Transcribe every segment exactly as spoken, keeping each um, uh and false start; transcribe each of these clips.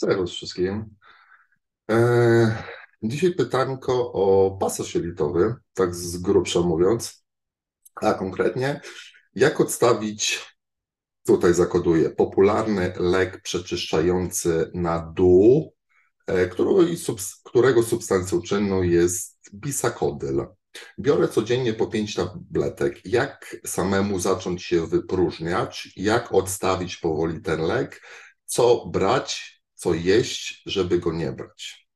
Serwus wszystkim. Eee, Dzisiaj pytanko o pasaż jelitowy, tak z grubsza mówiąc, a konkretnie jak odstawić, tutaj zakoduję, popularny lek przeczyszczający na dół, e, którego, subs- którego substancją czynną jest bisakodyl. Biorę codziennie po pięć tabletek. Jak samemu zacząć się wypróżniać? Jak odstawić powoli ten lek? Co brać, co jeść, żeby go nie brać?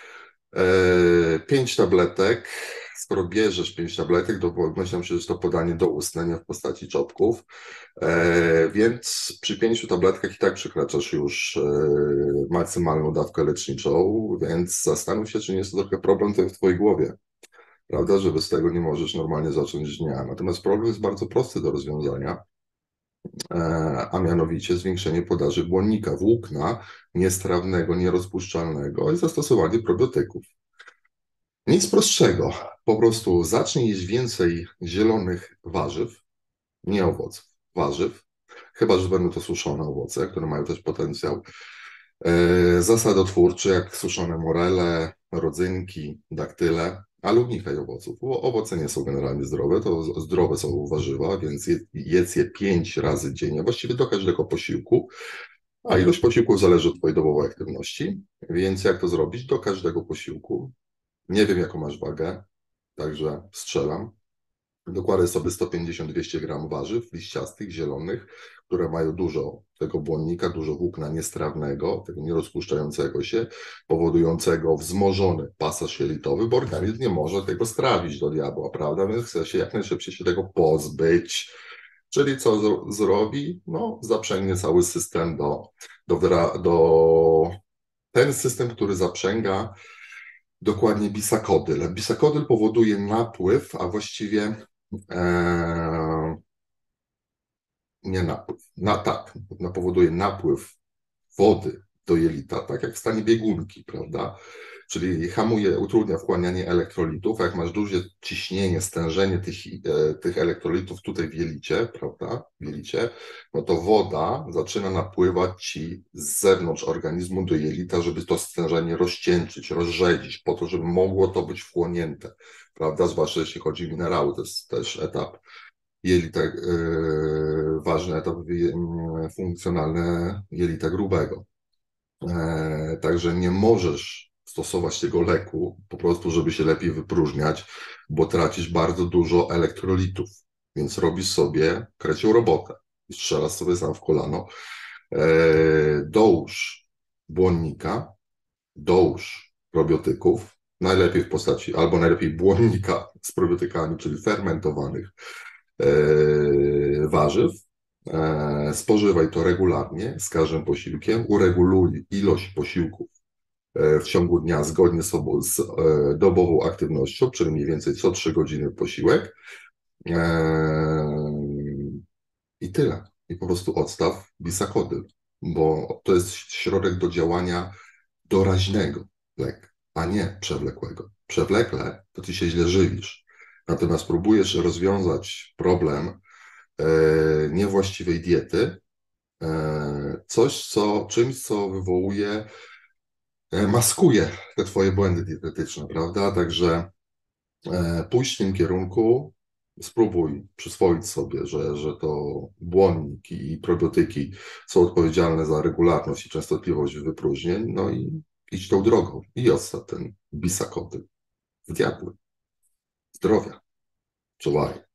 E, Pięć tabletek. Skoro bierzesz pięć tabletek, to myślę, że jest to podanie doustne, nie w postaci czopków. E, więc przy pięciu tabletkach i tak przekraczasz już e, maksymalną dawkę leczniczą, więc zastanów się, czy nie jest to trochę problem to w twojej głowie, prawda, że bez tego nie możesz normalnie zacząć dnia. Natomiast problem jest bardzo prosty do rozwiązania, e, a mianowicie zwiększenie podaży błonnika, włókna niestrawnego, nierozpuszczalnego i zastosowanie probiotyków. Nic prostszego. Po prostu zacznij jeść więcej zielonych warzyw, nie owoców, warzyw, chyba że będą to suszone owoce, które mają też potencjał e, zasadotwórczy, jak suszone morele, rodzynki, daktyle, ale unikaj owoców, bo owoce nie są generalnie zdrowe, to zdrowe są warzywa, więc je- jedz je pięć razy dziennie, właściwie do każdego posiłku, a ilość posiłków zależy od twojej dobowej aktywności, więc jak to zrobić? Do każdego posiłku. Nie wiem, jaką masz wagę, także strzelam. Dokładaj sobie sto pięćdziesiąt do dwustu gramów warzyw liściastych, zielonych, które mają dużo tego błonnika, dużo włókna niestrawnego, tego nierozpuszczającego się, powodującego wzmożony pasaż jelitowy, bo organizm nie może tego strawić do diabła, prawda? Więc chce się jak najszybciej się tego pozbyć. Czyli co zro- zrobi? No, zaprzęgnie cały system do, do, wra- do ten system, który zaprzęga dokładnie bisakodyl. Bisakodyl powoduje napływ, a właściwie e, nie napływ, na, tak, no, powoduje napływ wody do jelita, tak jak w stanie biegunki, prawda? Czyli hamuje, utrudnia wchłanianie elektrolitów, a jak masz duże ciśnienie, stężenie tych, e, tych elektrolitów tutaj w jelicie, prawda, w jelicie, no to woda zaczyna napływać ci z zewnątrz organizmu do jelita, żeby to stężenie rozcieńczyć, rozrzedzić, po to, żeby mogło to być wchłonięte, prawda, zwłaszcza jeśli chodzi o minerały, to jest też etap jelita, e, ważny etap e, funkcjonalny jelita grubego. E, także nie możesz stosować tego leku po prostu, żeby się lepiej wypróżniać, bo tracisz bardzo dużo elektrolitów, więc robisz sobie krecią robotę i strzelasz sobie sam w kolano. E, dołóż błonnika, dołóż probiotyków, najlepiej w postaci, albo najlepiej błonnika z probiotykami, czyli fermentowanych e, warzyw. E, spożywaj to regularnie, z każdym posiłkiem, ureguluj ilość posiłków e, w ciągu dnia zgodnie z, obo, z e, dobową aktywnością, czyli mniej więcej co trzy godziny posiłek. E, I tyle. I po prostu odstaw bisakodyl, bo to jest środek do działania doraźnego lek, a nie przewlekłego. Przewlekle to ty się źle żywisz. Natomiast próbujesz rozwiązać problem e, niewłaściwej diety, e, coś, co, czymś, co wywołuje, e, maskuje te twoje błędy dietetyczne, prawda? Także e, pójść w tym kierunku, spróbuj przyswoić sobie, że, że to błonnik i probiotyki są odpowiedzialne za regularność i częstotliwość wypróżnień, no i idź tą drogą i odstaw ten bisakodyl w diabły. Zdrowia. Czuwaj.